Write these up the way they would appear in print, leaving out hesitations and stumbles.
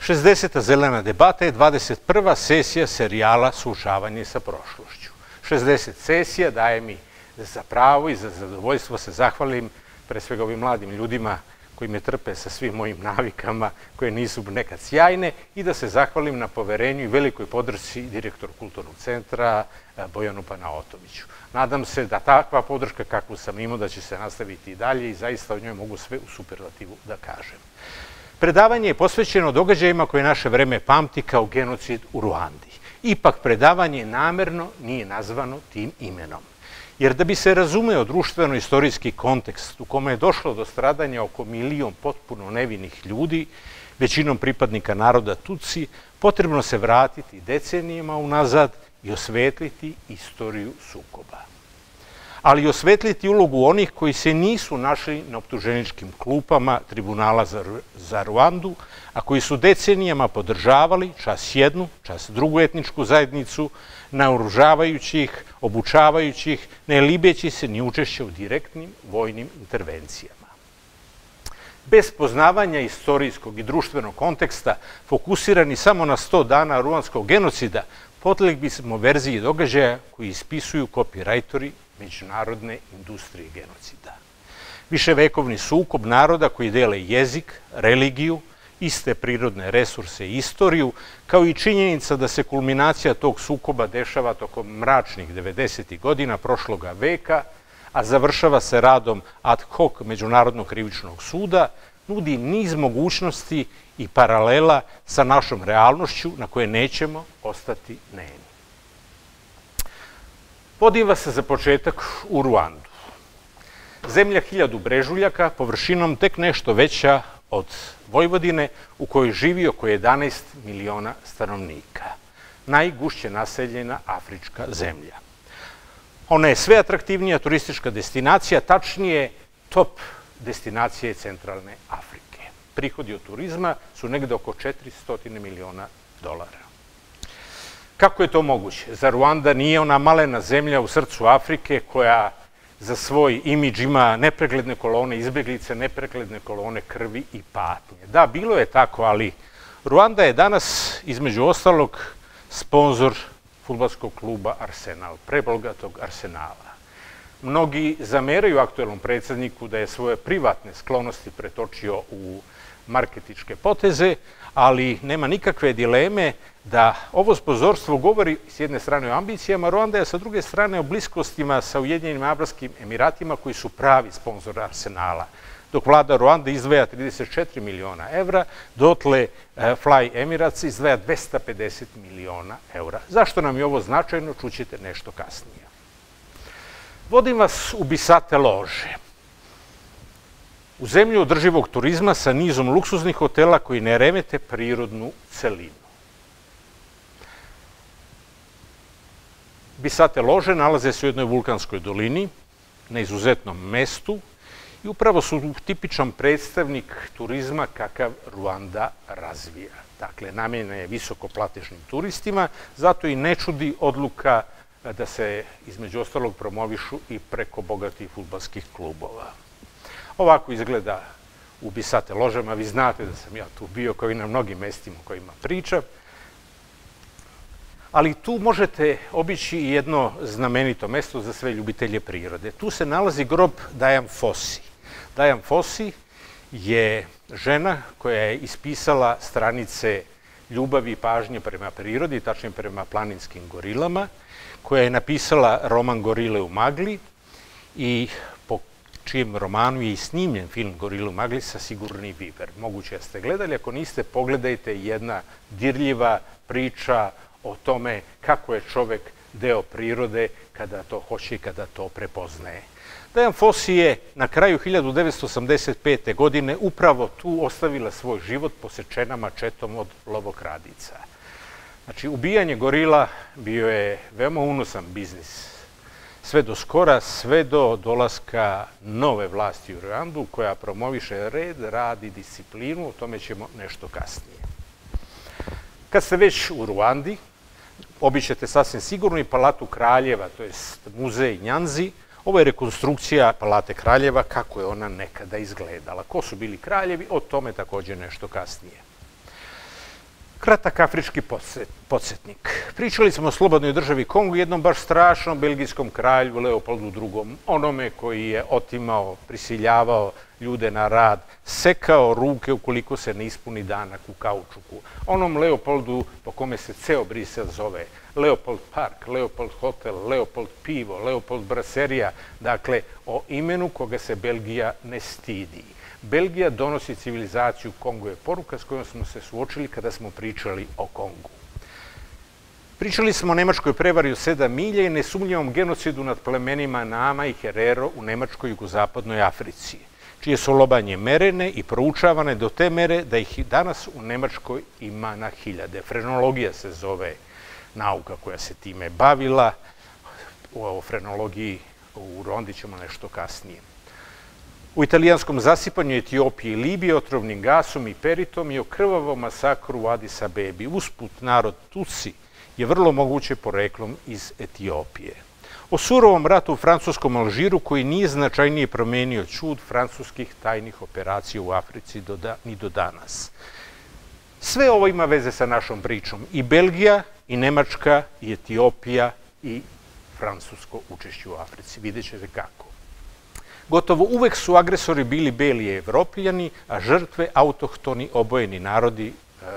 60. zelena debata je 21. sesija serijala Suočavanje sa prošlošću. 60 sesija daje mi za pravo i za zadovoljstvo se zahvalim pre svega ovim mladim ljudima koji me trpe sa svim mojim navikama koje nisu nekad sjajne i da se zahvalim na poverenju i velikoj podršci direktoru Kulturnog centra Bojanu Panaotoviću. Nadam se da takva podrška kakvu sam imao da će se nastaviti i dalje i zaista o njoj mogu sve u superlativu da kažem. Predavanje je posvećeno događajima koje naše vreme pamti kao genocid u Ruandi. Ipak predavanje namerno nije nazvano tim imenom. Jer da bi se razumeo društveno-istorijski kontekst u kome je došlo do stradanja oko 1 milion potpuno nevinih ljudi, većinom pripadnika naroda Tutsi, potrebno se vratiti decenijama unazad i osvetliti istoriju sukoba. Ali i osvetliti ulogu onih koji se nisu našli na optuženičkim klupama Tribunala za Ruandu, a koji su decenijama podržavali čas jednu, čas drugu etničku zajednicu, naoružavajući ih, obučavajući ih, ne libeći se ni učešća u direktnim vojnim intervencijama. Bez poznavanja istorijskog i društvenog konteksta, fokusirani samo na 100 dana ruanskog genocida, podlegli bismo verziji događaja koji ispisuju kopirajtori međunarodne industrije genocida. Viševekovni sukob naroda koji dele jezik, religiju, iste prirodne resurse i istoriju, kao i činjenica da se kulminacija tog sukoba dešava tokom mračnih 90. godina prošloga veka, a završava se radom ad hoc Međunarodnog krivičnog suda, nudi niz mogućnosti i paralela sa našom realnošću na koje nećemo ostati nemi. Vodim vas za početak u Ruandu. Zemlja 1000 brežuljaka, površinom tek nešto veća od Vojvodine, u kojoj živi oko 11 miliona stanovnika. Najgušće naseljena afrička zemlja. Ona je sve atraktivnija turistička destinacija, tačnije top destinacije centralne Afrike. Prihodi od turizma su negde oko 400 miliona dolara. Kako je to moguće? Zar Ruanda nije ona malena zemlja u srcu Afrike koja za svoj imidž ima nepregledne kolone izbeglice, nepregledne kolone krvi i patnje? Da, bilo je tako, ali Ruanda je danas, između ostalog, sponzor fudbalskog kluba Arsenal, prebogatog Arsenala. Mnogi zameraju aktuelnom predsedniku da je svoje privatne sklonosti pretočio u marketičke poteze, ali nema nikakve dileme da ovo sponzorstvo govori s jedne strane o ambicijama Ruande, a sa druge strane o bliskostima sa Ujedinjenim Arapskim Emiratima koji su pravi sponzor Arsenala. Dok vlada Ruande izdvaja 34 miliona evra, dotle Fly Emirates izdvaja 250 miliona evra. Zašto nam je ovo značajno, čućete nešto kasnije. Vodim vas u Bisate Lože, u zemlju održivog turizma sa nizom luksuznih hotela koji ne remete prirodnu celinu. Bisate Lože nalaze se u jednoj vulkanskoj dolini, na izuzetnom mestu, i upravo su tipičan predstavnik turizma kakav Ruanda razvija. Dakle, namenjena je visokoplatežnim turistima, zato i ne čudi odluka da se između ostalog promovišu i preko bogatih fudbalskih klubova. Ovako izgleda u Bisate Ložama, vi znate da sam ja tu bio kao i na mnogim mestima o kojima pričam, ali tu možete obići i jedno znamenito mesto za sve ljubitelje prirode. Tu se nalazi grob Dian Fossey. Dian Fossey je žena koja je ispisala stranice ljubavi i pažnje prema prirodi, tačnije prema planinskim gorilama, koja je napisala roman Gorile u magli i po čijem romanu je i snimljen film Gorile u magli sa Sigourney Weaver. Moguće da ste gledali, ako niste, pogledajte, jedna dirljiva priča o tome kako je čovek deo prirode kada to hoće i kada to prepoznaje. Dian Fossey je na kraju 1985. godine upravo tu ostavila svoj život posečena mačetom od lovokradica. Znači, ubijanje gorila bio je veoma unosan biznis. Sve do skora, sve do dolaska nove vlasti u Ruandu koja promoviše red, rad i disciplinu, o tome ćemo nešto kasnije. Kad ste već u Ruandi, obićete sasvim sigurno i Palatu Kraljeva, to je muzej Njanzi. Ovo je rekonstrukcija Palate Kraljeva, kako je ona nekada izgledala. Ko su bili kraljevi, o tome takođe nešto kasnije. Kratak afrički podsjetnik. Pričali smo o slobodnoj državi Kongo, jednom baš strašnom belgijskom kralju Leopoldu II, onome koji je otimao, prisiljavao ljude na rad, sekao ruke ukoliko se ne ispuni danak u kaučuku. Onom Leopoldu po kome se ceo Brisel zove Leopold Park, Leopold Hotel, Leopold Pivo, Leopold Braserija, dakle o imenu koga se Belgija ne stidi. Belgija donosi civilizaciju, Kongo je poruka s kojom smo se suočili kada smo pričali o Kongu. Pričali smo o nemačkoj prevari od 7 milja i nesumnjivom genocidu nad plemenima Nama i Herero u nemačkoj jugozapadnoj Africi, čije su lobanje merene i proučavane do te mere da ih danas u Nemačkoj ima na hiljade. Frenologija se zove nauka koja se time bavila. O frenologiji u Ruandi ćemo nešto kasnije. U italijanskom zasipanju Etiopije i Libije otrovnim gasom i peritom i o krvavom masakru u Adis Abebi. Usput narod Tutsi je vrlo moguće poreklom iz Etiopije. O surovom ratu u francuskom Alžiru koji nije značajnije promenio čud francuskih tajnih operacija u Africi ni do danas. Sve ovo ima veze sa našom pričom. I Belgija, i Nemačka, i Etiopija, i francusko učešće u Africi. Vidjet ćete kako. Gotovo uvek su agresori bili beli Evropljani, a žrtve autohtoni obojeni narodi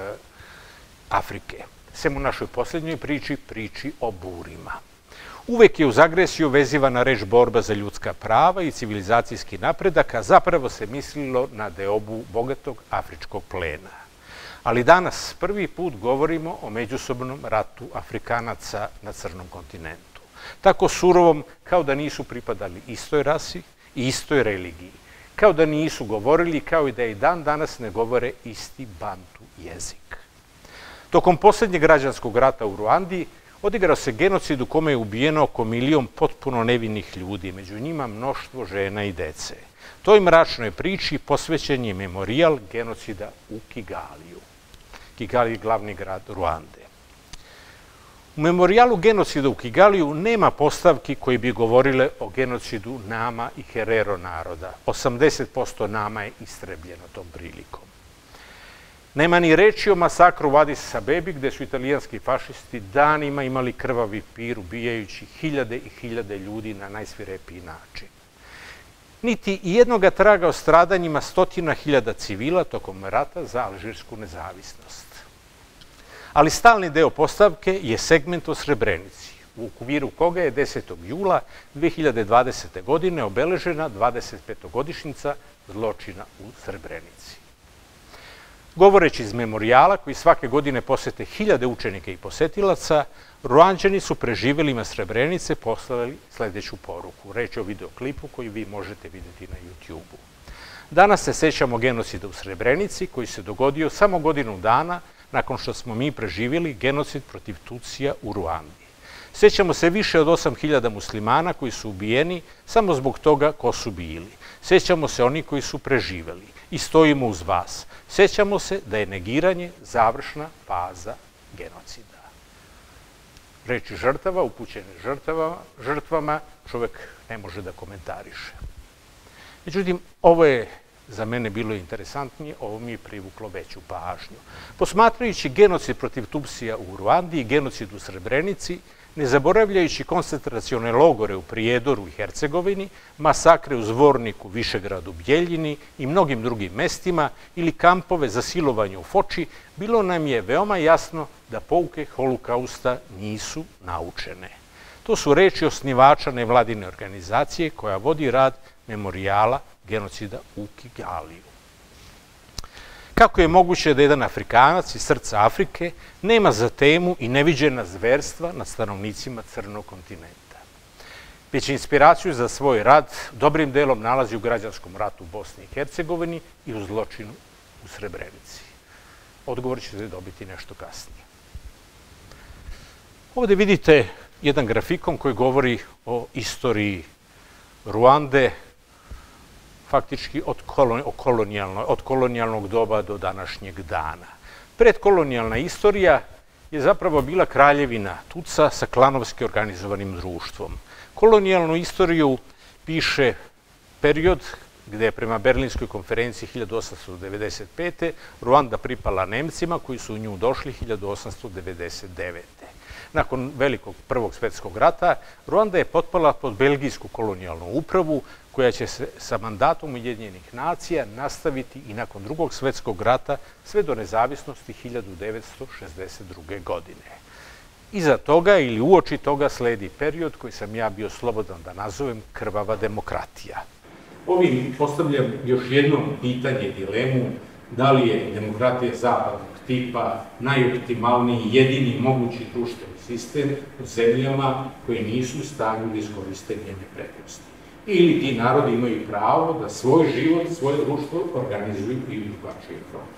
Afrike. Sem u našoj posljednjoj priči o burima. Uvek je uz agresiju vezivana reč borba za ljudska prava i civilizacijski napredak, a zapravo se mislilo na deobu bogatog afričkog plena. Ali danas prvi put govorimo o međusobnom ratu Afrikanaca na crnom kontinentu. Tako surovom kao da nisu pripadali istoj rasi i istoj religiji. Kao da nisu govorili, kao i da i dan danas ne govore isti bantu jezik. Tokom posljednjeg građanskog rata u Ruandi odigrao se genocid u kome je ubijeno oko 1 milion potpuno nevinih ljudi, među njima mnoštvo žena i dece. Toj mračnoj priči posvećen je memorijal genocida u Kigaliju. Kigali je glavni grad Ruande. U memorijalu genocida u Kigaliju nema postavki koji bi govorile o genocidu Nama i Herero naroda. 80% Nama je istrebljeno tom prilikom. Nema ni reči o masakru u Adis Abebi, gde su italijanski fašisti danima imali krvavi pir, ubijajući hiljade i hiljade ljudi na najsvirepiji način. Niti jednoga traga o stradanjima 100.000 civila tokom rata za alžirsku nezavisnost. Ali stalni deo postavke je segment o Srebrenici, u okviru koga je 10. jula 2020. godine obeležena 25-godišnjica zločina u Srebrenici. Govoreći iz memorijala, koji svake godine posete hiljade učenika i posetilaca, Ruanđani su preživelima Srebrenice poslali sledeću poruku. Reč je o videoklipu koji vi možete vidjeti na YouTube-u. Danas se sećamo genocida u Srebrenici, koji se dogodio samo godinu dana nakon što smo mi preživjeli genocid protiv Tutsija u Ruandi. Sećamo se više od 8.000 muslimana koji su ubijeni samo zbog toga ko su bili. Sećamo se oni koji su preživeli i stojimo uz vas. Sećamo se da je negiranje završna faza genocida. Reči žrtava, upućene žrtvama, čovek ne može da komentariše. Međutim, ovo je za mene bilo interesantnije, ovo mi je privuklo veću pažnju. Posmatrajući genocid protiv Tutsija u Ruandi i genocid u Srebrenici, ne zaboravljajući koncentracione logore u Prijedoru i Hercegovini, masakre u Zvorniku, Višegradu, Bjeljini i mnogim drugim mestima ili kampove za silovanje u Foči, bilo nam je veoma jasno da pouke Holokausta nisu naučene. To su reči osnivača nevladine organizacije koja vodi rad memorijala genocida u Kigaliju. Kako je moguće da jedan Afrikanac iz srca Afrike nema za temu i neviđena zverstva nad stanovnicima crnog kontinenta? Već inspiraciju za svoj rad dobrim delom nalazi u građanskom ratu u Bosni i Hercegovini i u zločinu u Srebrenici. Odgovor ćete dobiti nešto kasnije. Ovde vidite jedan grafikon koji govori o istoriji Ruande, faktički od kolonijalnog doba do današnjeg dana. Predkolonijalna istorija je zapravo bila kraljevina Tutsa sa klanovski organizovanim društvom. Kolonijalnu istoriju piše period gde je prema Berlinskoj konferenciji 1895. Ruanda pripala Nemcima koji su u nju došli 1899. Nakon velikog Prvog svetskog rata, Ruanda je potpala pod belgijsku kolonijalnu upravu koja će se sa mandatom Ujedinjenih nacija nastaviti i nakon Drugog svetskog rata sve do nezavisnosti 1962. godine. Iza toga ili uoči toga sledi period koji sam ja bio slobodan da nazovem krvava demokratija. Ovim postavljam još jedno pitanje, dilemu, da li je demokratija zapadnog tipa najoptimalniji i jedini mogući društveni sistem u zemljama koje nisu u stanju da iskoriste njene prednosti. Ili ti narodi imaju pravo da svoj život, svoje društvo organizuju i u drugačije forme.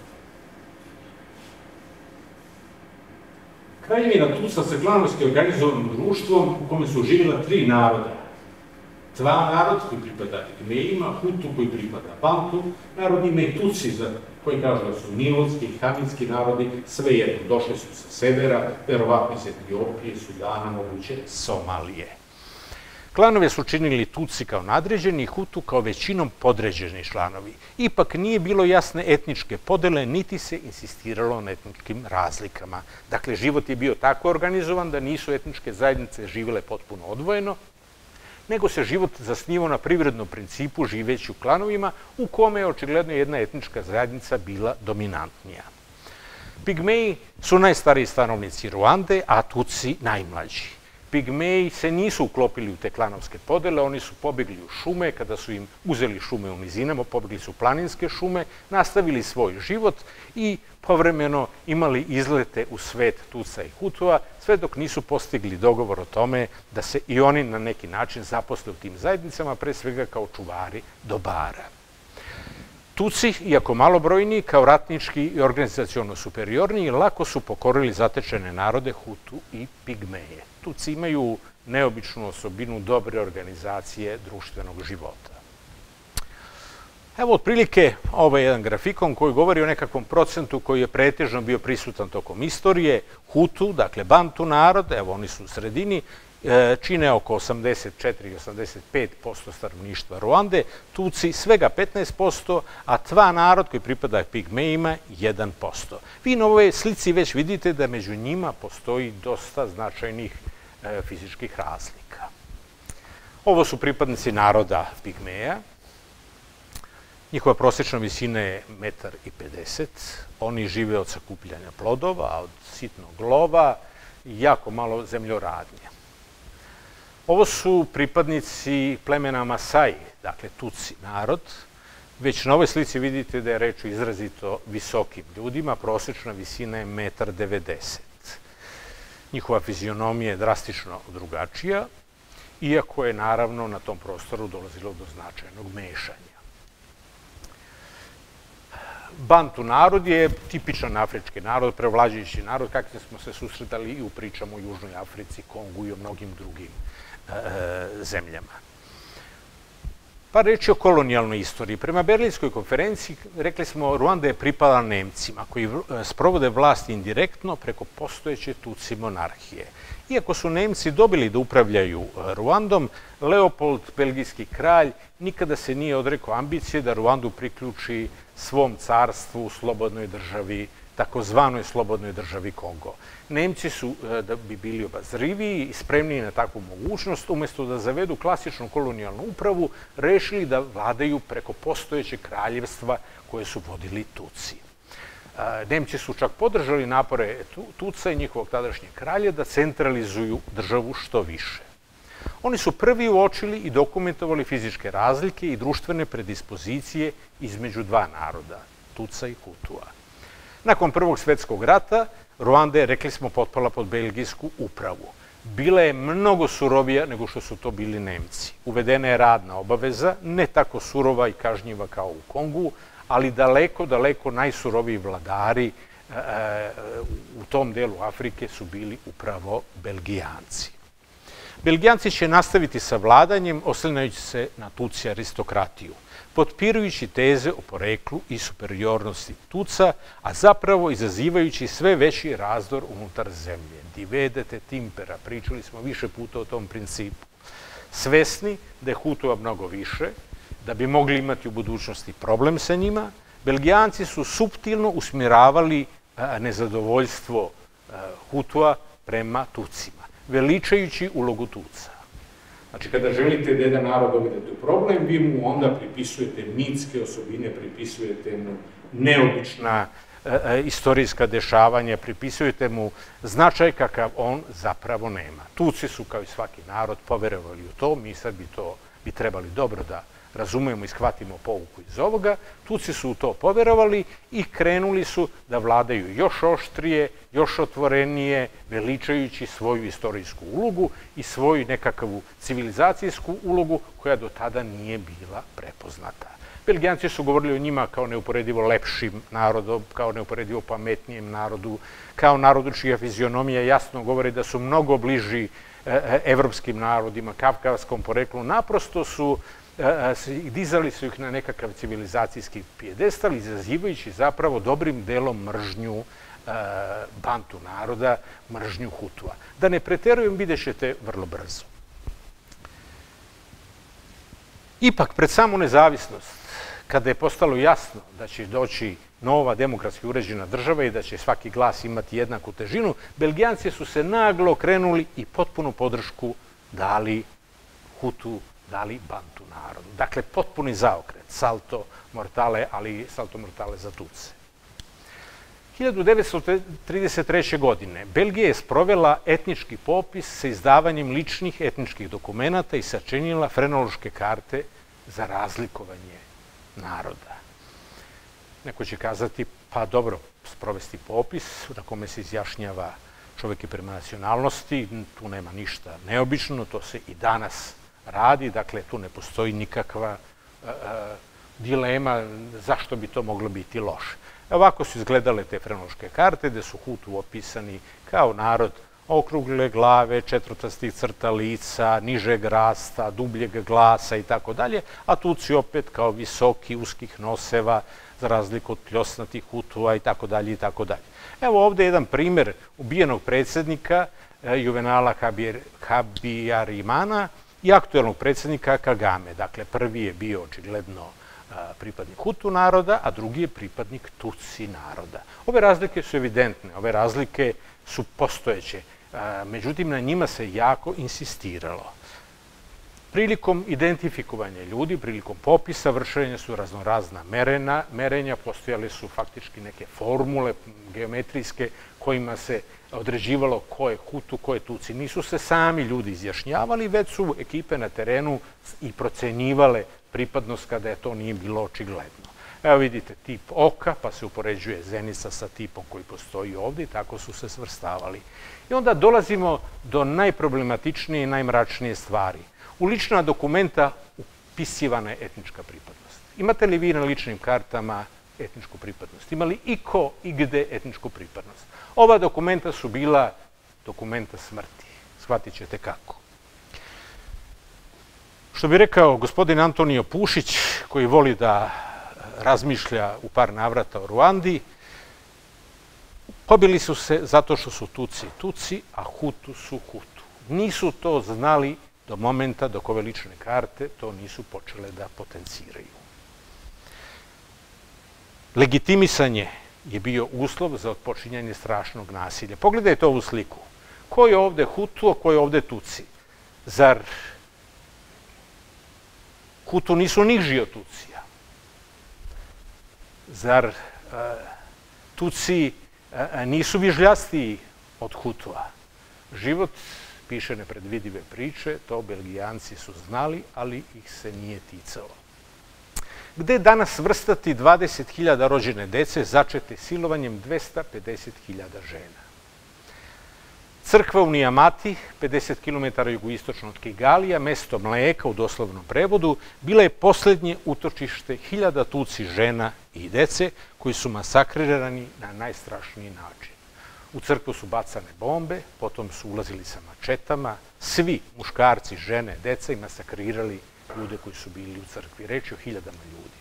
Kraljevina Tuca sa klanovski organizovanim društvom u kome su živjela 3 naroda. Tva narod koji pripada Pigmejima, Hutu koji pripada Bantu, narod ima i Tuci koji kažu da su nilotski i haminski narodi, svejedno, došli su sa severa, verovatno iz Etiopije, Sudana, moguće Somalije. Klanove su činili Tuci kao nadređeni i Hutu kao većinom podređeni članovi. Ipak nije bilo jasne etničke podele, niti se insistiralo na etničkim razlikama. Dakle, život je bio tako organizovan da nisu etničke zajednice živjele potpuno odvojeno, nego se život zasnivao na privrednom principu živeći u klanovima u kome je očigledno jedna etnička zajednica bila dominantnija. Pigmeji su najstariji stanovnici Ruande, a Tuci najmlađi. Pigmeji se nisu uklopili u te klanovske podele, oni su pobegli u šume, kada su im uzeli šume u nizinama, pobegli su u planinske šume, nastavili svoj život i povremeno imali izlete u svet Tuca i Hutua, sve dok nisu postigli dogovor o tome da se i oni na neki način zaposle u tim zajednicama, pre svega kao čuvari dobara. Tuci, iako malobrojni, kao ratnički i organizaciono superiorniji, lako su pokorili zatečene narode Hutu i Pigmeje. Tuci imaju neobičnu osobinu dobre organizacije društvenog života. Evo, otprilike, ovo je jedan grafikon koji govori o nekakvom procentu koji je pretežno bio prisutan tokom istorije. Hutu, dakle Bantu narod, evo oni su u sredini, čine oko 84-85% stanovništva Ruande, Tuci svega 15%, a Tva narod koji pripada Pigmejima 1%. Vi na ovoj slici već vidite da među njima postoji dosta značajnih fizičkih razlika. Ovo su pripadnici naroda Pigmeja. Njihova prosječna visina je 1,50 m. Oni žive od sakupljanja plodova, od sitnog lova i jako malo zemljoradnje. Ovo su pripadnici plemena Masai, dakle Tuci narod. Već na ovoj slici vidite da je reč o izrazito visokim ljudima, prosječna visina je 1,90 m. Njihova fizionomija je drastično drugačija, iako je naravno na tom prostoru dolazilo do značajnog mešanja. Bantu narod je tipičan afrički narod, prevlađujući narod, kakve smo se susretali i u pričama o Južnoj Africi, Kongu i o mnogim drugim zemljama. Par reči o kolonijalnoj istoriji. Prema Berlinskoj konferenciji, rekli smo, Ruanda je pripala Nemcima, koji sprovode vlast indirektno preko postojeće Tuci monarhije. Iako su Nemci dobili da upravljaju Ruandom, Leopold, belgijski kralj, nikada se nije odrekao ambicije da Ruandu priključi svom carstvu u slobodnoj državi, takozvanoj slobodnoj državi Kongo. Nemci su, da bi bili obazriviji i spremniji na takvu mogućnost, umesto da zavedu klasičnu kolonijalnu upravu, rešili da vladaju preko postojećeg kraljevstva koje su vodili Tuci. Nemci su čak podržali napore Tuca i njihovog tadašnjeg kralja da centralizuju državu što više. Oni su prvi uočili i dokumentovali fizičke razlike i društvene predispozicije između dva naroda, Tuca i Hutua. Nakon Prvog svetskog rata, Ruanda je, rekli smo, potpala pod belgijsku upravu. Bila je mnogo surovija nego što su to bili Nemci. Uvedena je radna obaveza, ne tako surova i kažnjiva kao u Kongu, ali daleko, daleko najsuroviji vladari u tom delu Afrike su bili upravo Belgijanci. Belgijanci će nastaviti sa vladanjem, oslanjajući se na Tuci aristokratiju, potpirujući teze o poreklu i superiornosti Tuca, a zapravo izazivajući sve veći razdor unutar zemlje. Divedete timpera, pričali smo više puta o tom principu. Svesni da je Hutua mnogo više, da bi mogli imati u budućnosti problem sa njima, Belgijanci su suptilno usmjeravali nezadovoljstvo Hutua prema Tutsima, veličajući ulogu Tuca. Znači, kada želite da jedan narod dovedete u problem, vi mu onda pripisujete mitske osobine, pripisujete mu neobična istorijska dešavanja, pripisujete mu značaj kakav on zapravo nema. Tuci su, kao i svaki narod, poverovali u to, mi sad bi trebali dobro da razumemo i shvatimo pouku iz ovoga. Tuci su u to poverovali i krenuli su da vladaju još oštrije, još otvorenije, veličajući svoju istorijsku ulogu i svoju nekakvu civilizacijsku ulogu koja do tada nije bila prepoznata. Belgijanci su govorili o njima kao neuporedivo lepšim narodom, kao neuporedivo pametnijem narodu, kao narodu čija fizionomija jasno govori da su mnogo bliži evropskim narodima, kavkavskom poreklu. Naprosto su dizali su ih na nekakav civilizacijski pijedestal, izazivajući zapravo dobrim delom mržnju Bantu naroda, mržnju Hutua. Da ne preterujem, vidjet ćete vrlo brzo. Ipak, pred samu nezavisnost, kada je postalo jasno da će doći nova demokratski uređena država i da će svaki glas imati jednaku težinu, Belgijanci su se naglo okrenuli i potpunu podršku dali Hutu, dali Bantu narodu. Dakle, potpuni zaokret, salto mortale, ali salto mortale za Tuce. 1933. godine Belgija je sprovela etnički popis sa izdavanjem ličnih etničkih dokumenata i sačinila frenološke karte za razlikovanje naroda. Neko će kazati, pa dobro, sprovesti popis na kome se izjašnjava čovjek i prema nacionalnosti, tu nema ništa neobično, to se i danas radi, dakle tu ne postoji nikakva dilema zašto bi to moglo biti loše. Ovako su izgledale te frenološke karte, gde su Hutu opisani kao narod okrugle glave, četvrtastih crta lica, nižeg rasta, dubljeg glasa i tako dalje, a Tuci opet kao visoki, uskih noseva, za razliku od pljosnatih Hutua i tako dalje i tako dalje. Evo ovde jedan primer ubijenog predsjednika Juvenala Habyarimana i aktuelnog predsjednika Kagame. Dakle, prvi je bio očigledno pripadnik Hutu naroda, a drugi je pripadnik Tutsi naroda. Ove razlike su evidentne, ove razlike su postojeće, međutim na njima se jako insistiralo. Prilikom identifikovanja ljudi, prilikom popisa, vršenja su raznorazna merenja, postojale su faktički neke formule geometrijske kojima se određivalo ko je Hutu, ko je Tutsi. Nisu se sami ljudi izjašnjavali, već su ekipe na terenu i procenjivale pripadnost kada je to nije bilo očigledno. Evo vidite tip oka, pa se upoređuje zenica sa tipom koji postoji ovde i tako su se svrstavali. I onda dolazimo do najproblematičnije i najmračnije stvari. U lična dokumenta upisivana je etnička pripadnost. Imate li vi na ličnim kartama etničku pripadnost? Ima li iko i gde etničku pripadnost? Ova dokumenta su bila dokumenta smrti. Shvatit ćete kako. Što bi rekao gospodin Antonio Pušić, koji voli da razmišlja u par navrata o Ruandi, pobili su se zato što su Tuci Tuci, a Hutu su Hutu. Nisu to znali do momenta dok ove lične karte to nisu počele da potenciraju. Legitimisanje je bio uslov za otpočinjanje strašnog nasilja. Pogledajte ovu sliku. Ko je ovde Hutu, a ko je ovde Tuci? Zar Hutu nisu niži od Tucija? Zar Tuci nisu vižljastiji od Hutua? Život piše nepredvidive priče, to Belgijanci su znali, ali ih se nije ticalo. Gde danas vrstati 20.000 rođene dece začete silovanjem 250.000 žena? Crkva u Niamati, 50 km jugoistočno od Kigalija, mesto mleka u doslovnom prevodu, bila je poslednje utočište 1000 Tuci žena i dece koji su masakrirani na najstrašniji način. U crkvu su bacane bombe, potom su ulazili sa mačetama, svi muškarci, žene, deca i masakrirali ljude koji su bili u crkvi. Reč je o 1000 ljudi.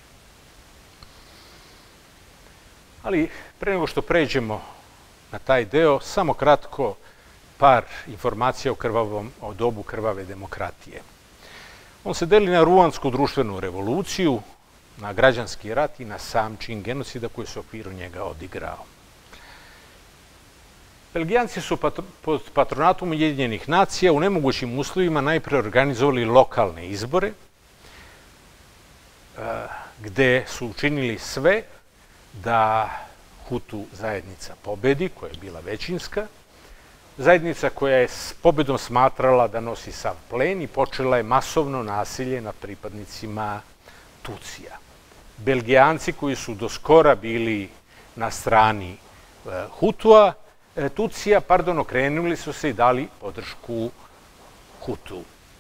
Ali pre nego što pređemo na taj deo, samo kratko par informacija o dobu krvave demokratije. On se deli na ruansku društvenu revoluciju, na građanski rat i na sam čin genocida koji se u okviru njega odigrao. Belgijanci su pod patronatom Ujedinjenih nacija u nemogućim uslovima najpre organizovali lokalne izbore, gde su učinili sve da Hutu zajednica pobedi, koja je bila većinska, zajednica koja je s pobedom smatrala da nosi sav plen i počela je masovno nasilje nad pripadnicima Tucija. Belgijanci koji su do skora bili na strani Tucija, okrenuli su se i dali podršku Hutu.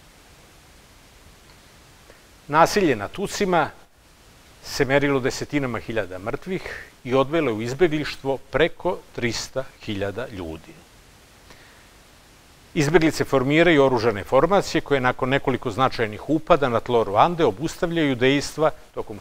Nasilje nad Tucima se merilo desetinama hiljada mrtvih i odvelo u izbeglištvo preko 300.000 ljudi. Izbeglice formiraju oružane formacije koje nakon nekoliko značajnih upada na tlo Ruande obustavljaju dejstva tokom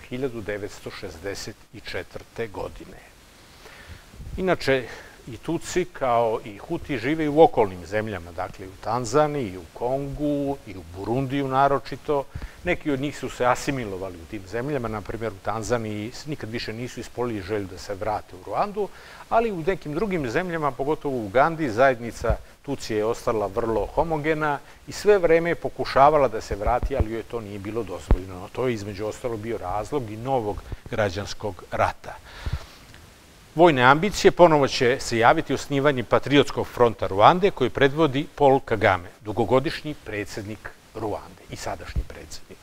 1964. godine. Inače, i Tuci kao i Huti žive u okolnim zemljama, dakle u Tanzaniji, u Kongu i u Burundiju naročito. Neki od njih su se asimilovali u tim zemljama, na primjer u Tanzaniji nikad više nisu ispolili želju da se vrate u Ruandu, ali u nekim drugim zemljama, pogotovo u Ugandi, zajednica Tucija je ostala vrlo homogena i sve vreme je pokušavala da se vrati, ali joj to nije bilo dozvoljeno. To je između ostalo bio razlog i novog građanskog rata. Vojne ambicije ponovo će se javiti osnivanje Patriotskog fronta Ruande koji predvodi Paul Kagame, dugogodišnji predsjednik Ruande i sadašnji predsjednik.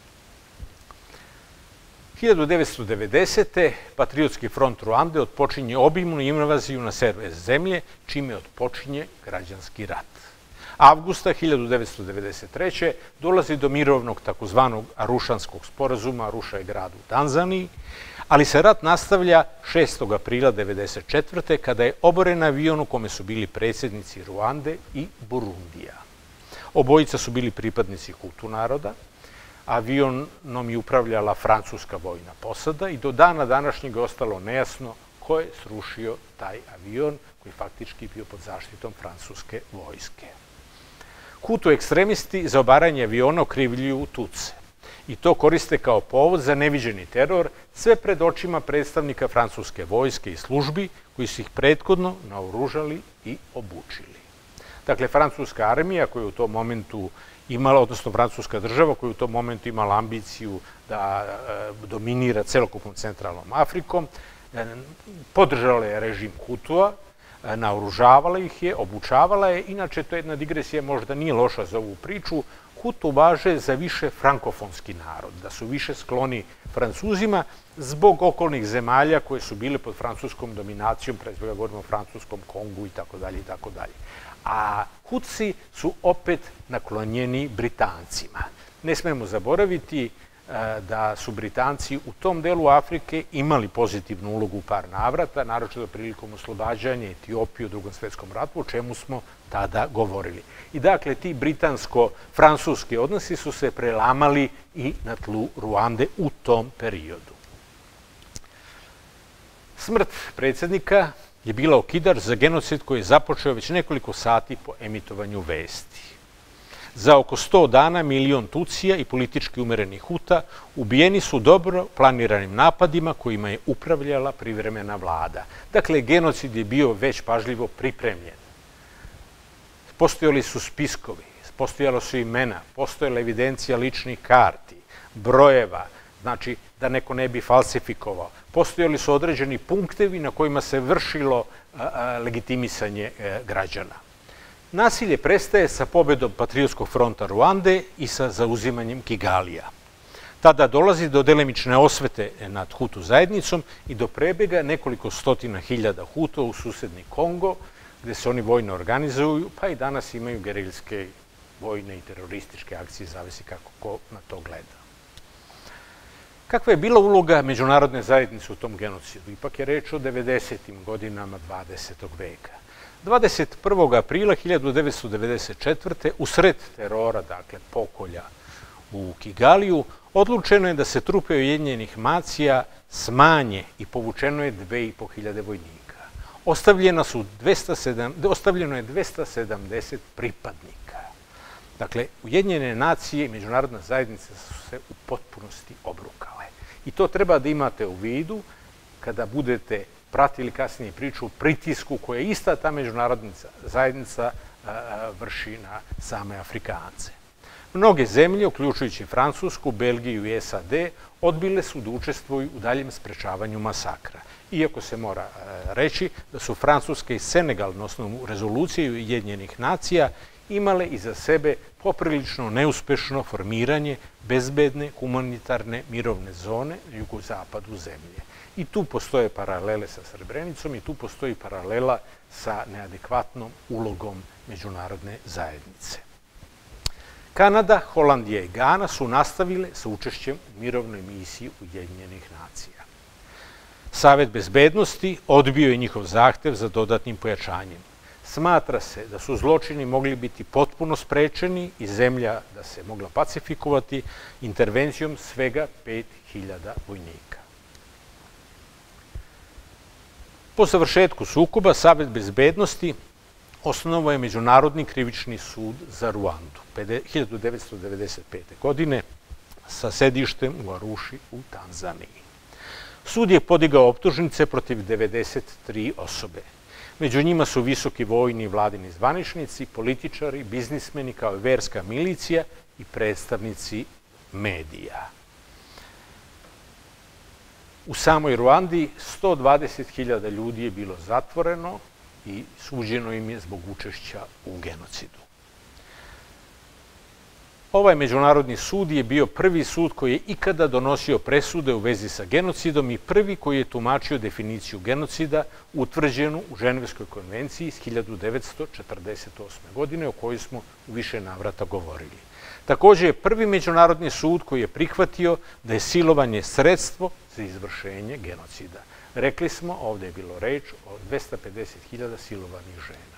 1990. Patriotski front Ruande otpočinje obimnu invaziju na sever zemlje, čime otpočinje građanski rat. Avgusta 1993. dolazi do mirovnog takozvanog Arušanskog sporazuma, Aruša je grad u Tanzaniji, ali se rat nastavlja 6. aprila 1994. kada je oboren avion u kome su bili predsjednici Ruande i Burundija. Obojica su bili pripadnici Hutu naroda, avionom je upravljala francuska vojna posada i do dana današnjeg je ostalo nejasno ko je srušio taj avion koji faktički bio pod zaštitom francuske vojske. Hutu ekstremisti za obaranje aviona okrivljuju Tuce i to koriste kao povod za neviđeni teror, sve pred očima predstavnika francuske vojske i službi koji su ih prethodno naoružali i obučili. Dakle, francuska armija koja je u tom momentu imala, odnosno francuska država koja je u tom momentu imala ambiciju da dominira celokupnom centralnom Afrikom, podržala je režim Hutua, naoružavala ih je, obučavala je. Inače, to je jedna digresija, možda nije loša za ovu priču. Hutu važe za više frankofonski narod, da su više skloni Francuzima zbog okolnih zemalja koje su bile pod francuskom dominacijom, pre svega govorimo o francuskom Kongu i tako dalje i tako dalje. A Hutsi su opet naklonjeni Britancima. Ne smemo zaboraviti da su Britanci u tom delu Afrike imali pozitivnu ulogu u par navrata, naročito prilikom oslobađanja Etiopije u Drugom svetskom ratu, o čemu smo tada govorili. I dakle, ti britansko-francuski odnosi su se prelamali i na tlu Ruande u tom periodu. Smrt predsjednika je bila okidač za genocid koji je započeo već nekoliko sati po emitovanju vesti. Za oko 100 dana milion Tucija i politički umerenih Huta ubijeni su dobro planiranim napadima kojima je upravljala privremena vlada. Dakle, genocid je bio već pažljivo pripremljen. Postojali su spiskovi, postojala su imena, postojala evidencija ličnih karti, brojeva, znači da neko ne bi falsifikovao. Postojali su određeni punktevi na kojima se vršilo legitimisanje građana. Nasilje prestaje sa pobedom Patriotskog fronta Ruande i sa zauzimanjem Kigalija. Tada dolazi do delimične osvete nad Hutu zajednicom i do prebega nekoliko stotina hiljada Huta u susedni Kongo, gde se oni vojno organizuju, pa i danas imaju gerilske vojne i terorističke akcije, zavisi kako ko na to gleda. Kakva je bila uloga međunarodne zajednice u tom genocidu? Ipak je reč o 90. godinama 20. veka. 21. aprila 1994. usred terora, dakle pokolja u Kigaliju, odlučeno je da se trupe Ujedinjenih nacija smanje i povučeno je 2.500 vojnika. Ostavljeno je 270 pripadnika. Dakle, Ujedinjene nacije i međunarodna zajednica su se u potpunosti obrukale. I to treba da imate u vidu kada budete pratili kasnije priču o pritisku koje ista ta međunarodna zajednica vrši na same Afrikance. Mnoge zemlje, uključujući Francusku, Belgiju i SAD, odbile su da učestvuju u daljem sprečavanju masakra. Iako se mora reći da su Francuska i Senegal na osnovu rezolucije Ujedinjenih nacija imale iza sebe poprilično neuspešno formiranje bezbedne humanitarne mirovne zone na jugozapadu zemlje. I tu postoje paralele sa Srebrenicom i tu postoji paralela sa neadekvatnom ulogom međunarodne zajednice. Kanada, Holandija i Gana su nastavile sa učešćem u mirovnoj misiji Ujedinjenih nacija. Savet bezbednosti odbio je njihov zahtev za dodatnim pojačanjem. Smatra se da su zločini mogli biti potpuno sprečeni i zemlja da se mogla pacifikovati intervencijom svega 5000 vojnika. Po završetku sukoba, Savet bezbednosti osnovao je Međunarodni krivični sud za Ruandu 1995. godine sa sedištem u Aruši u Tanzaniji. Sud je podigao optužnice protiv 93 osobe. Među njima su visoki vojni i vladini zvaničnici, političari, biznismeni kao i verska milicija i predstavnici medija. U samoj Ruandi 120.000 ljudi je bilo zatvoreno i suđeno im je zbog učešća u genocidu. Ovaj međunarodni sud je bio prvi sud koji je ikada donosio presude u vezi sa genocidom i prvi koji je tumačio definiciju genocida utvrđenu u Ženevskoj konvenciji iz 1948. godine o kojoj smo u više navrata govorili. Takođe je prvi međunarodni sud koji je prihvatio da je silovanje sredstvo za izvršenje genocida. Rekli smo, ovde je bilo reč o 250.000 silovanih žena.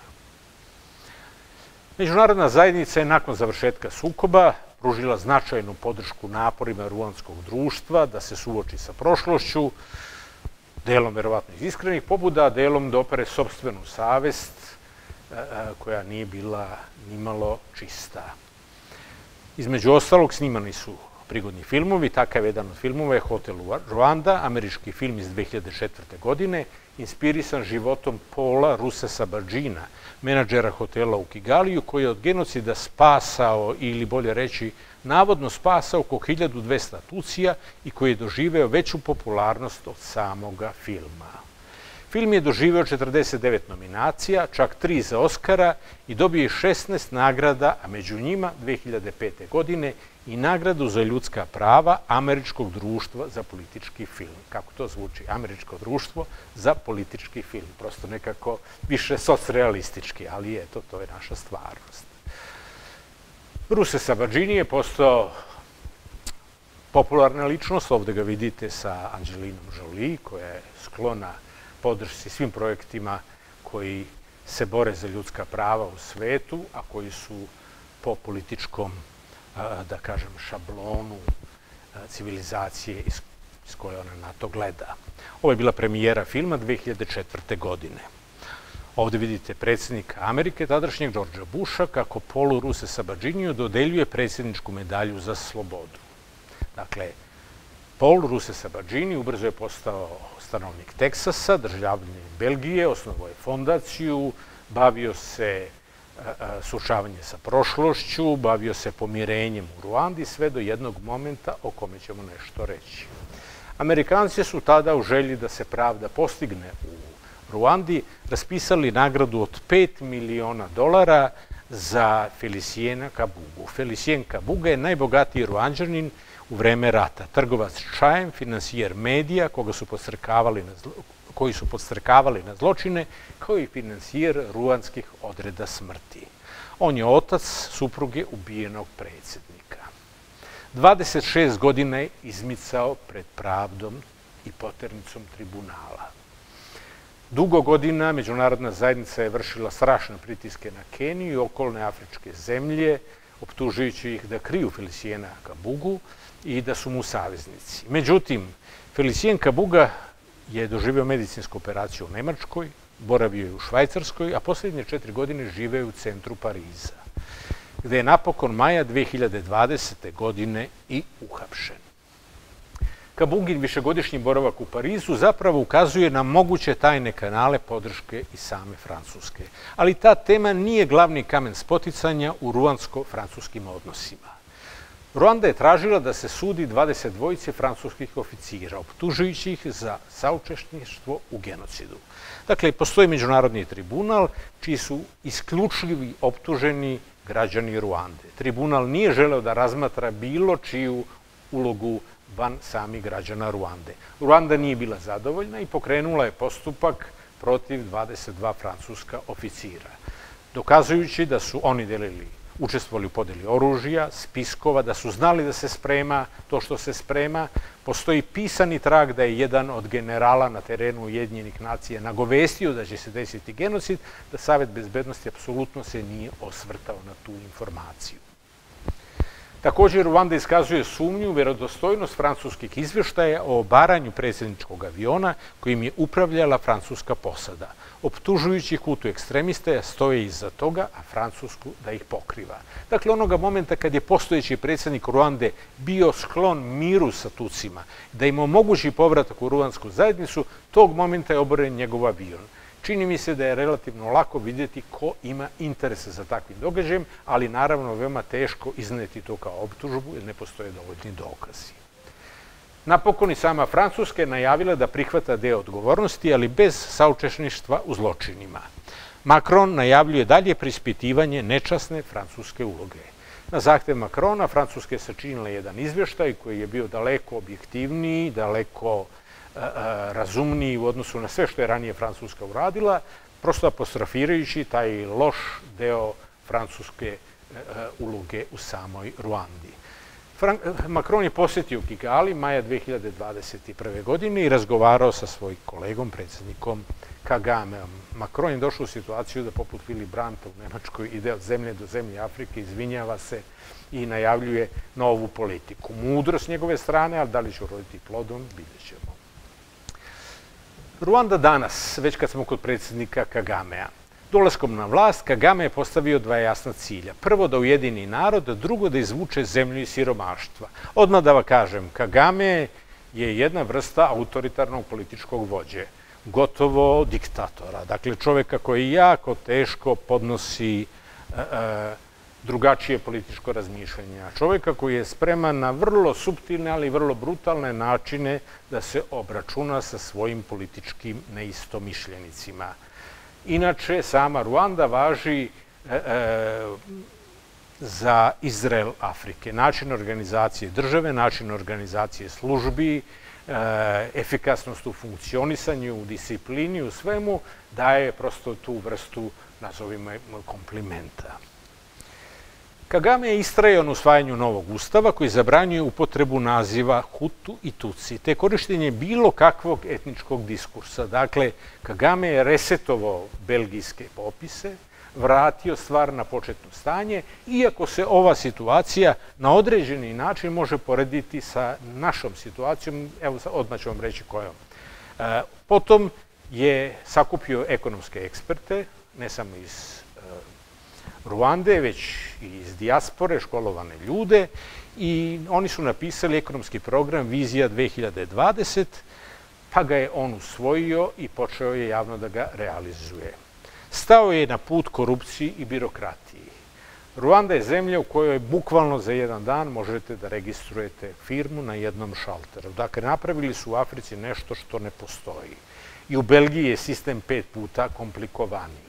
Međunarodna zajednica je nakon završetka sukoba pružila značajnu podršku naporima ruandskog društva da se suoči sa prošlošću, delom verovatno iz iskrenih pobuda, delom da opere sopstvenu savest koja nije bila nimalo čista. Između ostalog, snimani su prigodni filmovi, takav jedan od filmova je Hotel Ruanda, američki film iz 2004. godine, inspirisan životom Paula Rusesabagina, menadžera hotela u Kigaliju, koji je od genocida spasao, ili bolje reći, navodno spasao oko 1200 tucija i koji je doživeo veću popularnost od samoga filma. Film je doživeo 49 nominacija, čak 3 za Oskara i dobio je 16 nagrada, a među njima 2005. godine i nagradu za ljudska prava Američkog društva za politički film. Kako to zvuči? Američko društvo za politički film. Prosto nekako više socrealistički, ali eto, to je naša stvarnost. Rusesabagini je postao popularna ličnost, ovde ga vidite sa Angelinom Jolie, koja je sklona podršci svim projektima koji se bore za ljudska prava u svetu, a koji su po političkom, da kažem, šablonu civilizacije iz koje ona na to gleda. Ovo je bila premijera filma 2004. godine. Ovde vidite predsjednika Amerike, tadašnjeg Georgea Busha, kako Paulu Rusesabaginiju dodeljuje predsjedničku medalju za slobodu. Dakle, Paul Rusesabagini ubrzo je postao stanovnik Teksasa, državljanin Belgije, osnovao je fondaciju, bavio se suočavanje sa prošlošću, bavio se pomirenjem u Ruandi, sve do jednog momenta o kome ćemo nešto reći. Amerikanci su tada u želji da se pravda postigne u Ruandi raspisali nagradu od $5 miliona za Feliciena Kabugu. Felicien Kabuga je najbogatiji Ruanđanin u vreme rata, trgovac čajem, finansijer medija koji su podstrekavali na zločine, kao i finansijer ruanskih odreda smrti. On je otac supruge ubijenog predsjednika. 26 godina je izmicao pred pravdom i poternicom tribunala. Dugo godina međunarodna zajednica je vršila strašne pritiske na Keniju i okolne afričke zemlje, optužujući ih da kriju Feliciena Kabugu i da su mu saveznici. Međutim, Felicien Kabuga je doživeo medicinsku operaciju u Nemačkoj, boravio je u Švajcarskoj, a posljednje 4 godine živeo u centru Pariza. gde je napokon maja 2020. godine i uhapšen. Kabungin višegodišnji boravak u Parizu zapravo ukazuje na moguće tajne kanale podrške i same Francuske. Ali ta tema nije glavni kamen spoticanja u ruandsko-francuskim odnosima. Ruanda je tražila da se sudi 22 francuskih oficira, optužujući ih za saučesništvo u genocidu. Dakle, postoji međunarodni tribunal čiji su isključivi optuženi građani Ruande. Tribunal nije želeo da razmatra bilo čiju ulogu van samih građana Ruande. Ruanda nije bila zadovoljna i pokrenula je postupak protiv 22 francuska oficira, dokazujući da su oni učestvovali u podeli oružja, spiskova, da su znali da se sprema to što se sprema. Postoji pisani trag da je jedan od generala na terenu Ujedinjenih nacija nagovestio da će se desiti genocid, da Savet bezbednosti apsolutno se nije osvrtao na tu informaciju. Također, Ruanda iskazuje sumnju u verodostojnost francuskih izveštaja o obaranju predsjedničkog aviona kojim je upravljala francuska posada, optužujući Hutu ekstremiste stoje iza toga, a Francusku da ih pokriva. Dakle, onoga momenta kad je postojeći predsjednik Ruande bio sklon miru sa Tucima, da im omogući povratak u ruandsku zajednicu, tog momenta je oboren njegov avion. Čini mi se da je relativno lako vidjeti ko ima interese za takvim događajem, ali naravno veoma teško izneti to kao optužbu jer ne postoje dovoljni dokazi. Napokon i sama Francuska je najavila da prihvata deo odgovornosti, ali bez saučesništva u zločinima. Macron najavljuje dalje preispitivanje nečasne francuske uloge. Na zahtev Macrona Francuska je sačinila jedan izveštaj koji je bio daleko objektivniji, daleko razumniji u odnosu na sve što je ranije Francuska uradila, prosto apostrofirajući taj loš deo francuske uloge u samoj Ruandi. Macron je posjetio Kigali maja 2021. godine i razgovarao sa svojim kolegom, predsjednikom Kagameom. Macron je došao u situaciju da poput Willy Brandta u Nemačkoj ide od zemlje do zemlje Afrike, izvinjava se i najavljuje novu politiku. Mudro s njegove strane, ali da li će uroditi plodom, vidjet ćemo. Ruanda danas, već kad smo kod predsjednika Kagamea, dolaskom na vlast, Kagame je postavio dva jasna cilja. Prvo, da ujedini narod, drugo, da izvuče zemlju iz siromaštva. Odmah da vam kažem, Kagame je jedna vrsta autoritarnog političkog vođe, gotovo diktatora. Dakle, čoveka koji jako teško podnosi drugačije političko razmišljanje. Čoveka koji je spreman na vrlo suptilne, ali vrlo brutalne načine da se obračuna sa svojim političkim neistomišljenicima. Inače, sama Ruanda važi za Izrael Afrike. Način organizacije države, način organizacije službi, efikasnost u funkcionisanju, u disciplini, u svemu, daje prosto tu vrstu, nazovimo, komplimenta. Kagame je istrajan u usvajanju novog ustava koji zabranjuje upotrebu naziva Hutu i Tutsi, te korištenje bilo kakvog etničkog diskursa. Dakle, Kagame je resetovao belgijske popise, vratio stvar na početno stanje, iako se ova situacija na određeni način može porediti sa našom situacijom, evo odmah ću vam reći kojom. Potom je sakupio ekonomske eksperte, ne samo iz Ruande, već i iz dijaspore, školovane ljude, i oni su napisali ekonomski program Vizija 2020, pa ga je on usvojio i počeo je javno da ga realizuje. Stao je na put korupciji i birokratiji. Ruanda je zemlja u kojoj bukvalno za jedan dan možete da registrujete firmu na jednom šalteru. Dakle, napravili su u Africi nešto što ne postoji. I u Belgiji je sistem 5 puta komplikovaniji.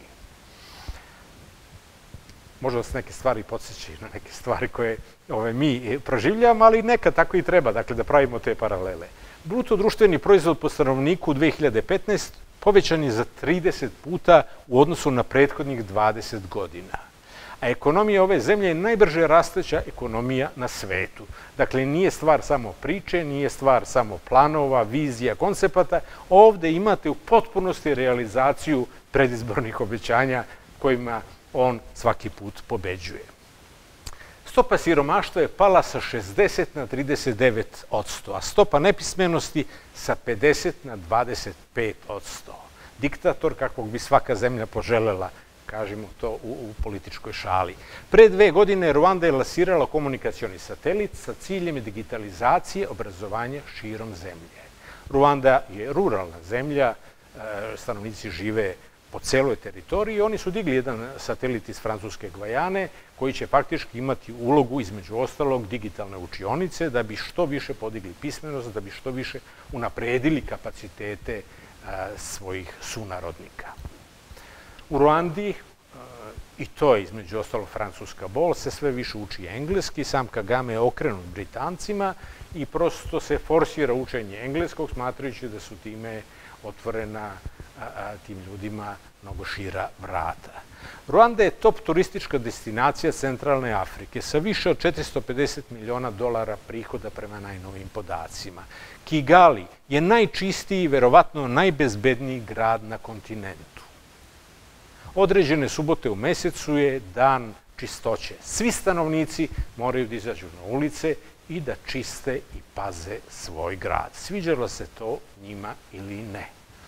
Možda vas neke stvari podsjećaju na neke stvari koje mi proživljavamo, ali nekad tako i treba, dakle, da pravimo te paralele. Bruto društveni proizvod po stanovniku u 2015 povećan je za 30 puta u odnosu na prethodnih 20 godina. A ekonomija ove zemlje je najbrže rastuća ekonomija na svetu. Dakle, nije stvar samo priče, nije stvar samo planova, vizija, koncepata. Ovde imate u potpunosti realizaciju predizbornih obećanja kojima on svaki put pobeđuje. Stopa siromaštva je pala sa 60 na 39%, a stopa nepismenosti sa 50 na 25%. Diktator, kakvog bi svaka zemlja poželela kažemo to u političkoj šali. Pre 2 godine Ruanda je lansirala komunikacioni satelit sa ciljem digitalizacije obrazovanja širom zemlje. Ruanda je ruralna zemlja, stanovnici žive po celoj teritoriji i oni su digli jedan satelit iz francuske Gvajane koji će faktički imati ulogu, između ostalog, digitalne učionice da bi što više podigli pismenost, da bi što više unapredili kapacitete svojih sunarodnika. U Ruandi, i to je između ostalog francuska bol, se sve više uči engleski, sam Kagame je okrenut Britancima i prosto se forsira učenje engleskog, smatrajući da su time otvorena tim ljudima mnogo šira vrata. Ruanda je top turistička destinacija centralne Afrike sa više od $450 miliona prihoda prema najnovijim podacima. Kigali je najčistiji i verovatno najbezbedniji grad na kontinentu. Određene subote u mesecu je dan čistoće. Svi stanovnici moraju da izađu na ulice i da čiste i paze svoj grad. Sviđalo se to njima ili ne.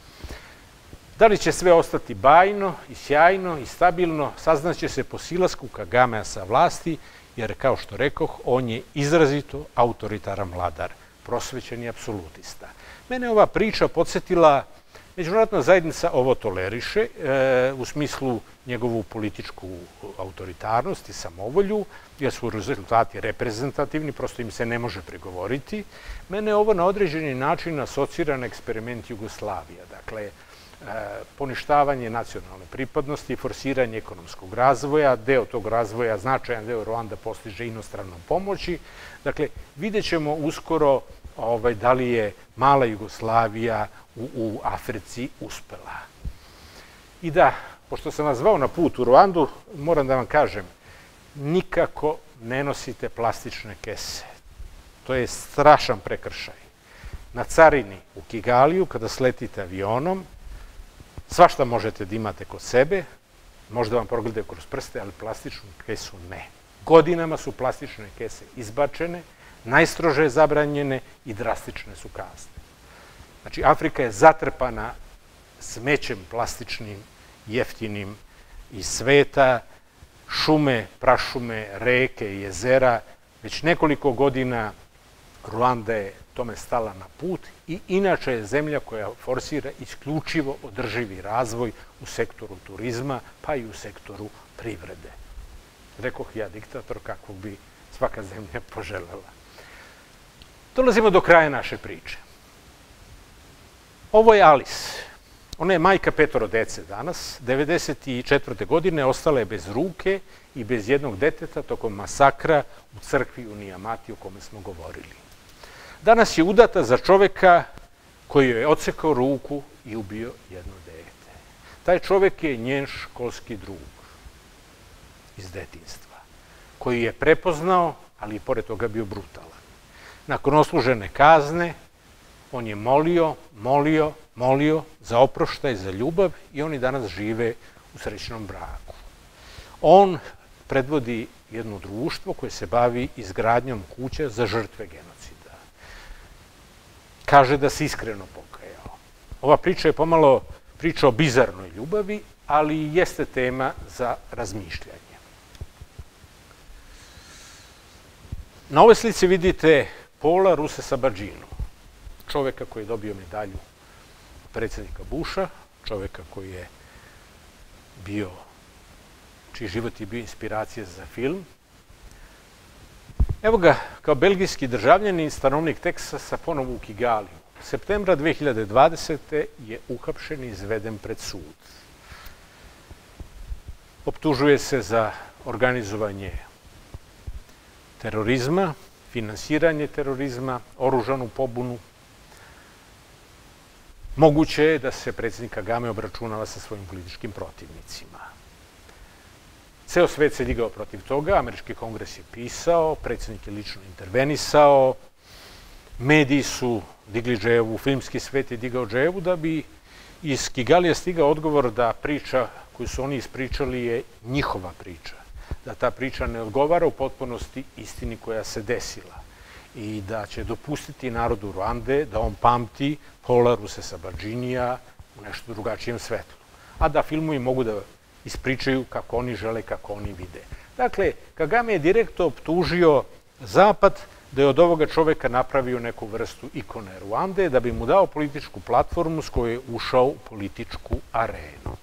Da li će sve ostati bajno i sjajno i stabilno, saznaće se po silasku Kagamea sa vlasti, jer, kao što rekoh, on je izrazito autoritaran vladar, prosvećeni apsolutista. Mene ova priča podsjetila, međunarodna zajednica ovo toleriše, u smislu njegovu političku autoritarnost i samovolju, jer su rezultati reprezentativni, prosto im se ne može pregovoriti. Mene ovo na određeni način asocira na eksperiment Jugoslavija, dakle, poništavanje nacionalne pripadnosti i forsiranje ekonomskog razvoja. Deo tog razvoja, značajan deo Ruanda postiže inostranom pomoći. Dakle, vidjet ćemo uskoro da li je mala Jugoslavija u Africi uspela. I da, pošto sam vas zvao na put u Ruandu, moram da vam kažem, nikako ne nosite plastične kese. To je strašan prekršaj. Na carini u Kigaliju, kada sletite avionom, svašta možete da imate kod sebe, možda vam progledaju kroz prste, ali plastičnu kesu ne. Godinama su plastične kese izbačene, najstrože zabranjene i drastične su kazne. Znači, Afrika je zatrpana smećem plastičnim, jeftinim iz sveta, šume, prašume, reke, jezera. Već nekoliko godina Ruanda je tome stala na put i inače je zemlja koja forsira isključivo održivi razvoj u sektoru turizma, pa i u sektoru privrede. Rekoh ja, diktator kakvog bi svaka zemlja poželjela. Dolazimo do kraja naše priče. Ovo je Alice. Ona je majka 5 dece danas. 1994. godine ostala je bez ruke i bez jednog deteta tokom masakra u crkvi u Nijamati o kome smo govorili. Danas je udata za čoveka koji joj je odsekao ruku i ubio jedno dete. Taj čovek je njen školski drug iz detinjstva, koji je prepoznao, ali i pored toga bio brutalan. Nakon odslužene kazne, on je molio za oproštaj, za ljubav i oni danas žive u srećnom braku. On predvodi jedno društvo koje se bavi izgradnjom kuća za žrtve genocida. Kaže da se iskreno pokajao. Ova priča je pomalo priča o bizarnoj ljubavi, ali jeste tema za razmišljanje. Na ovoj slici vidite Paula Rusesabaginu, čoveka koji je dobio medalju predsjednika Busha, čoveka koji je bio, čiji život je bio inspiracija za film. Evo ga, kao belgijski državljanin, stanovnik Teksasa, ponovo u Kigaliju. Septembra 2020. je uhapšen i izveden pred sud. Optužuje se za organizovanje terorizma, finansiranje terorizma, oružanu pobunu. Moguće je da se predsjednik Kagame obračunava sa svojim političkim protivnicima. Ceo svet se digao protiv toga, američki kongres je pisao, predsjednik je lično intervenisao, mediji su digli dževu, filmski svet je digao dževu, da bi iz Kigalija stigao odgovor da priča koju su oni ispričali je njihova priča, da ta priča ne odgovara u potpunosti istini koja se desila i da će dopustiti narodu Ruande da on pamti Paula Rusesabaginija u nešto drugačijem svetlu, a da filmovi mogu da ispričaju kako oni žele, kako oni vide. Dakle, Kagame je direktno optužio Zapad da je od ovoga čoveka napravio neku vrstu ikone Ruande, da bi mu dao političku platformu s kojoj je ušao u političku arenu.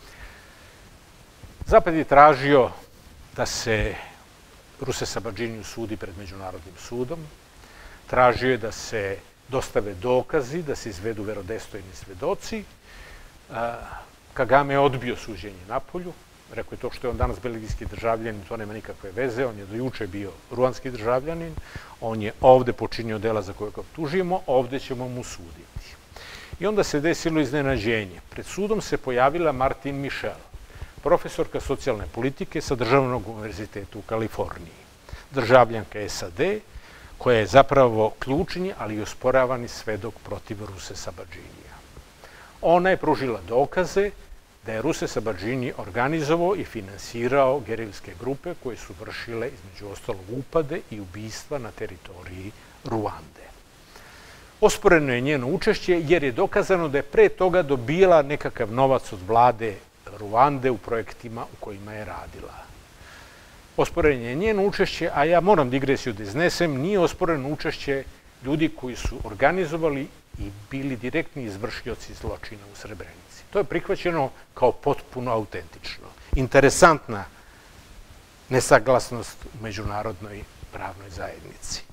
Zapad je tražio da se Rusesabagdžiniju sudi pred Međunarodnim sudom, tražio je da se dostave dokazi, da se izvedu verodostojni svedoci. Kagame je odbio suđenje napolju, rekao je to što je on danas belgijski državljanin, to nema nikakve veze, on je do juče bio ruanski državljanin, on je ovde počinio dela za koje ga optužujemo, ovde ćemo mu suditi. I onda se desilo iznenađenje. Pred sudom se pojavila Martine Michel, profesorka socijalne politike sa Državnog univerziteta u Kaliforniji, državljanka SAD, koja je zapravo ključni, ali i osporavani svedok protiv Rusesabagdžinija. Ona je pružila dokaze da je Rusesabagdžini organizovao i finansirao gerilske grupe koje su vršile, između ostalog, upade i ubistva na teritoriji Ruande. Osporeno je njeno učešće jer je dokazano da je pre toga dobila nekakav novac od vlade Ruande u projektima u kojima je radila. Osporeno je njeno učešće, a ja moram digresiju da iznesem, nije osporeno učešće ljudi koji su organizovali i bili direktni izvršioci zločina u Srebrenici. To je prihvaćeno kao potpuno autentično. Interesantna nesaglasnost u međunarodnoj pravnoj zajednici.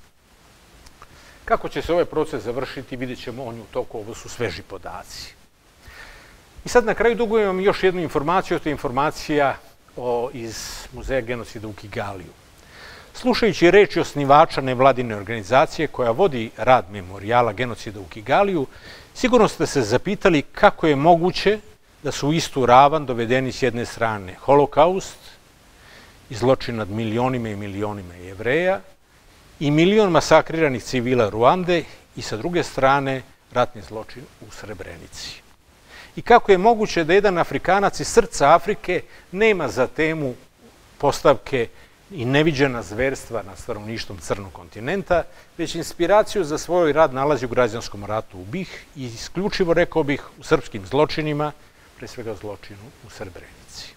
Kako će se ovaj proces završiti, vidjet ćemo on u toku, ovo su sveži podaci. I sad na kraju dugujem vam još jednu informaciju, to je informacija iz Muzeja genocida u Kigaliju. Slušajući reči osnivača nevladine organizacije koja vodi rad memorijala genocida u Kigaliju, sigurno ste se zapitali kako je moguće da su u istu ravan dovedeni s jedne strane holokaust i zločin nad milionima i milionima Jevreja i milion masakriranih civila Ruande i sa druge strane ratni zločin u Srebrenici. I kako je moguće da jedan Afrikanac iz srca Afrike nema za temu postavke i neviđena zverstva nad stanovništvom Crnog kontinenta, već inspiraciju za svoj rad nalazi u građanskom ratu u BiH i isključivo, rekao bih, u srpskim zločinima, pre svega zločinu u Srebrenici.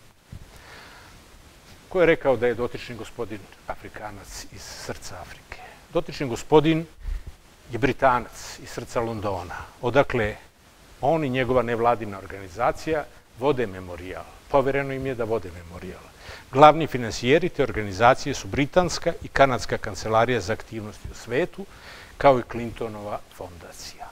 Ko je rekao da je dotični gospodin Afrikanac iz srca Afrike? Dotični gospodin je Britanac iz srca Londona, odakle on i njegova nevladina organizacija vode memorijal. Povereno im je da vode memorijal. Glavni finansijeri te organizacije su Britanska i Kanadska kancelarija za aktivnosti u svetu, kao i Clintonova fondacija.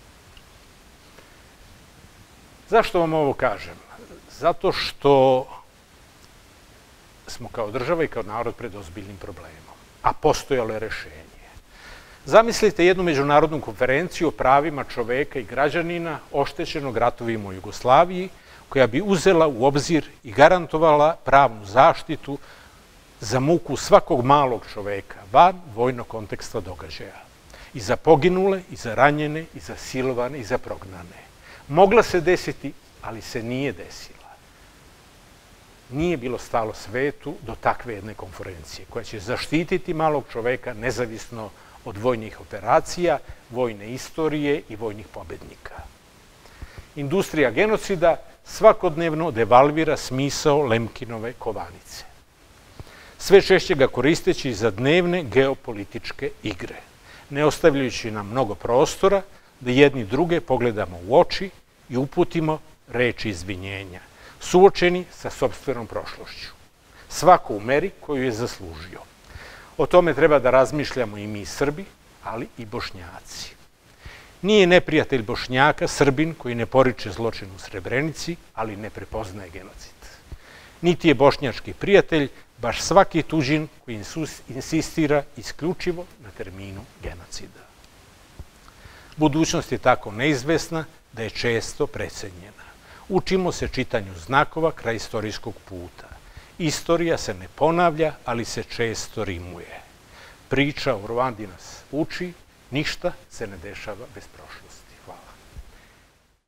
Zašto vam ovo kažem? Zato što smo kao država i kao narod pred ozbiljnim problemom, a postojalo je rešenje. Zamislite jednu međunarodnu konferenciju o pravima čoveka i građanina oštećenog ratovima u Jugoslaviji, koja bi uzela u obzir i garantovala pravnu zaštitu za muku svakog malog čoveka, van vojnog konteksta događaja. I za poginule, i za ranjene, i za silovane, i za prognane. Mogla se desiti, ali se nije desila. Nije bilo stalo svetu do takve jedne konferencije, koja će zaštititi malog čoveka nezavisno od vojnih operacija, vojne istorije i vojnih pobednika. Industrija genocida svakodnevno devalvira smisao Lemkinove kovanice. Sve češće ga koristeći za dnevne geopolitičke igre, ne ostavljajući nam mnogo prostora da jedni druge pogledamo u oči i uputimo reči izvinjenja, suočeni sa sopstvenom prošlošću. Svako u meri koju je zaslužio. O tome treba da razmišljamo i mi Srbi, ali i Bošnjaci. Nije neprijatelj Bošnjaka Srbin koji ne poriče zločin u Srebrenici, ali ne prepoznaje genocid. Niti je bošnjački prijatelj baš svaki tuđin koji insistira isključivo na terminu genocida. Budućnost je tako neizvesna da je često precenjena. Učimo se čitanju znakova kraj istorijskog puta. Istorija se ne ponavlja, ali se često rimuje. Priča o Ruandi nas uči, ništa se ne dešava bez prošlosti.